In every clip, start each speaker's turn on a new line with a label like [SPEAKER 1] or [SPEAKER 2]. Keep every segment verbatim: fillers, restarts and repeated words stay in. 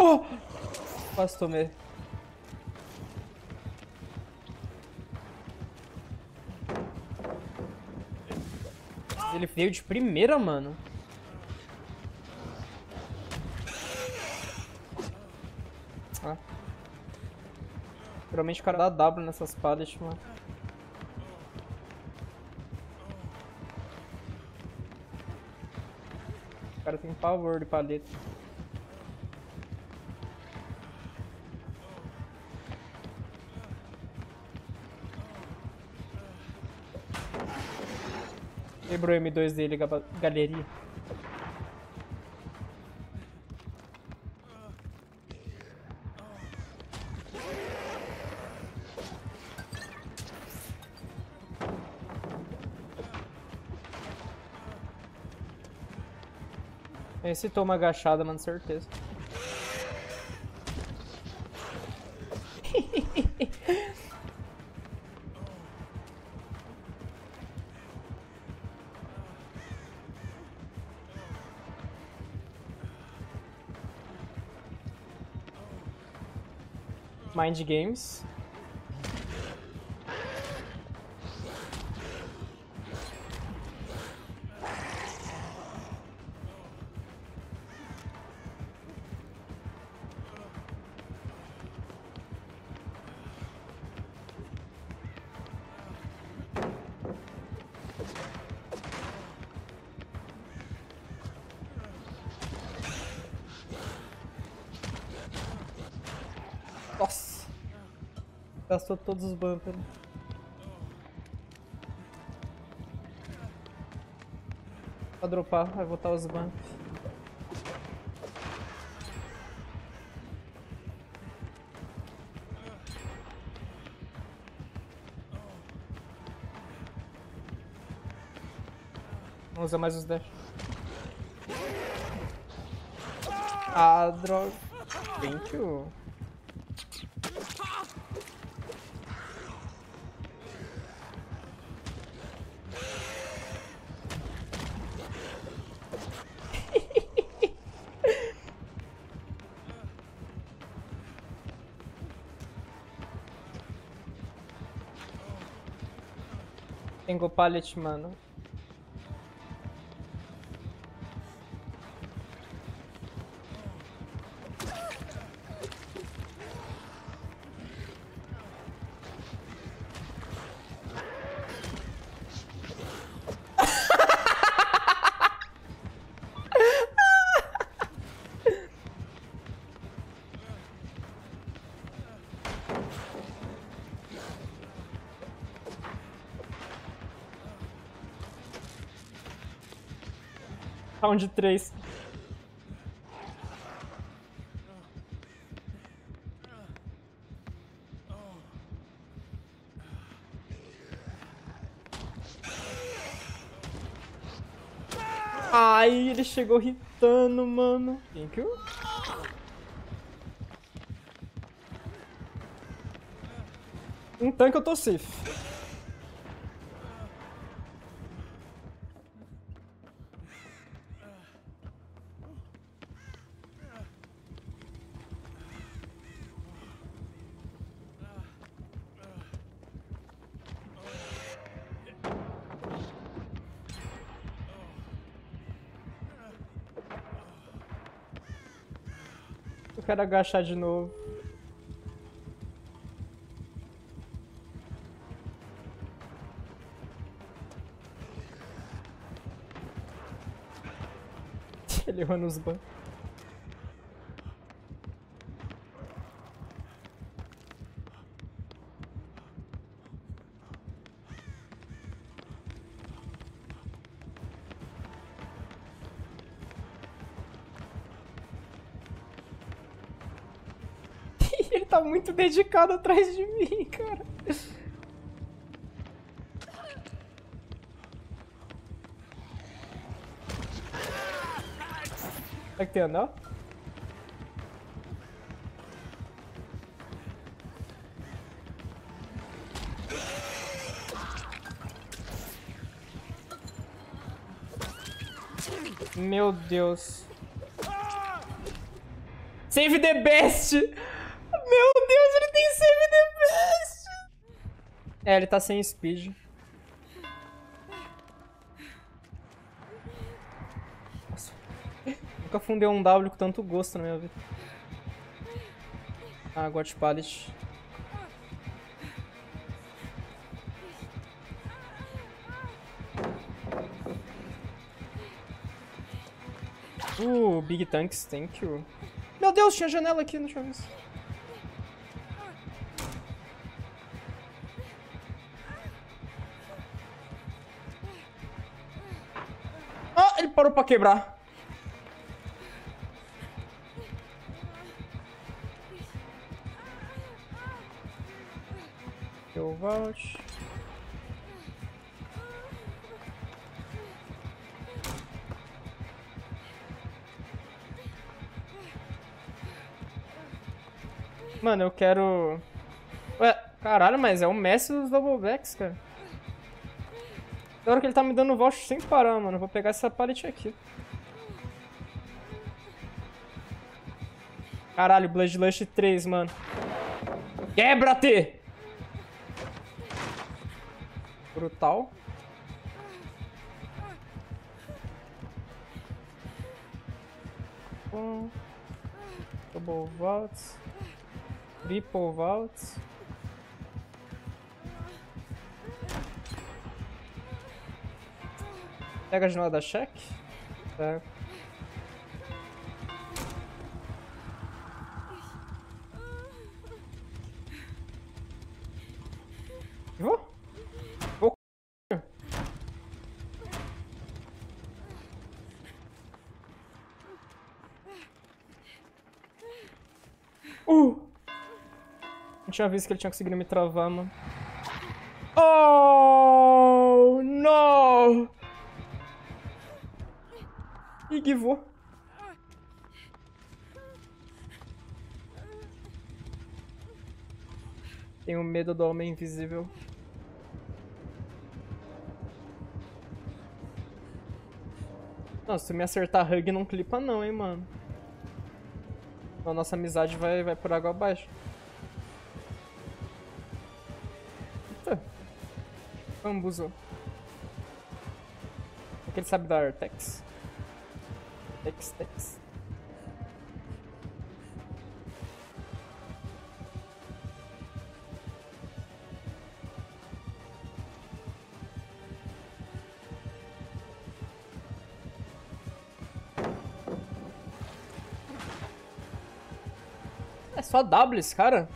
[SPEAKER 1] Oh! Quase tomei. Ele veio de primeira, mano. Ah. Geralmente o cara dá W nessas pallets, mano. O cara tem pavor de paleta. Quebrou o M dois dele, galeria. Esse toma agachada, mano, certeza. Mind Games. Nossa! Gastou todos os bumpers. Pra dropar, vai voltar os bumpers. Não usa mais os dash. Ah, droga. Thank you. Tenho pallet, mano. Round três. Ai, ele chegou hitando, mano. Thank you. Um tanque eu tô safe. Eu quero agachar de novo. Ele errou nos bancos. Ele tá muito dedicado atrás de mim, cara. Será que tem anel? Meu Deus. Save the best! Meu Deus, ele tem save the best! É, ele tá sem speed. Nossa. Nunca fundei um W com tanto gosto na minha vida. Ah, Got Pallet. Uh, Big Tanks, thank you. Meu Deus, tinha janela aqui, deixa eu ver isso. Ah, ele parou pra quebrar. Eu volte. Mano, eu quero... Ué, caralho, mas é o mestre dos double backs, cara. Da hora que ele tá me dando vault sem parar, mano. Eu vou pegar essa pallet aqui. Caralho, Bloodlust três, mano. Quebra-te! Brutal. Um. Double vaults. Triple vaults. Pega a janela da check. Pega. Vou? Vou. Uh! Não tinha visto que ele tinha conseguido me travar, mano. Oh, no! E givou. Tenho medo do homem invisível. Não, se tu me acertar hug, não clipa não, hein, mano. A nossa amizade vai, vai por água abaixo. Eita. Bambuzou. É que ele sabe dar Artex. Tex, tex. É só W esse cara?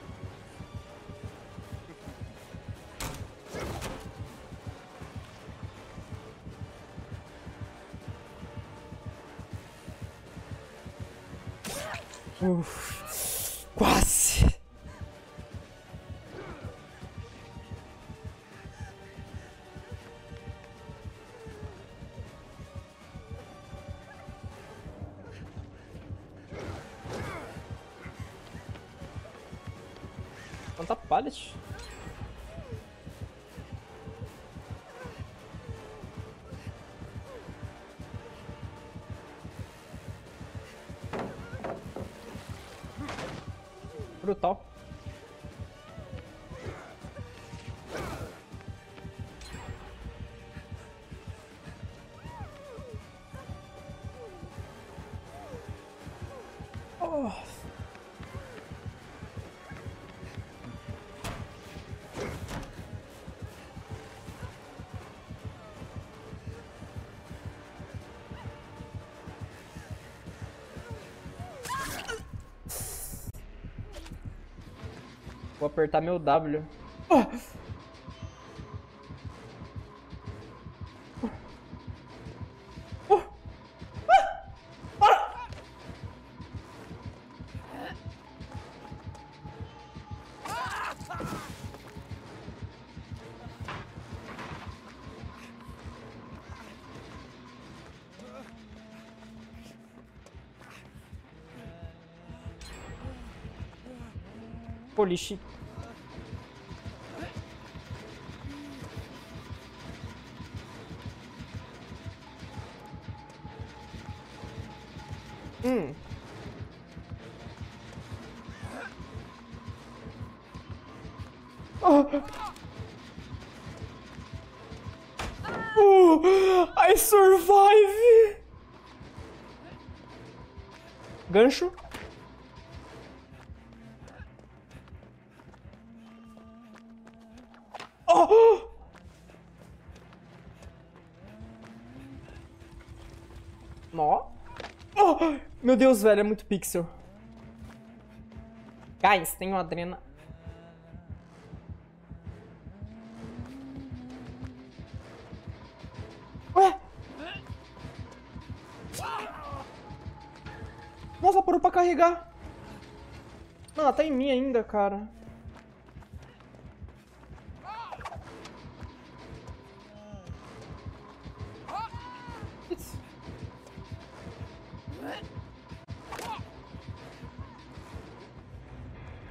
[SPEAKER 1] Uf, quase. Quanta pallet? Brutal. Oh. Vou apertar meu W. Oh! Oh! Ah! Ah! Polish. Hum. Uh, I survive! Gancho. Oh! Nó. Oh! Meu Deus, velho, é muito pixel. Guys, tem uma adrena. Ué? Nossa, parou pra carregar. Não, ela tá em mim ainda, cara.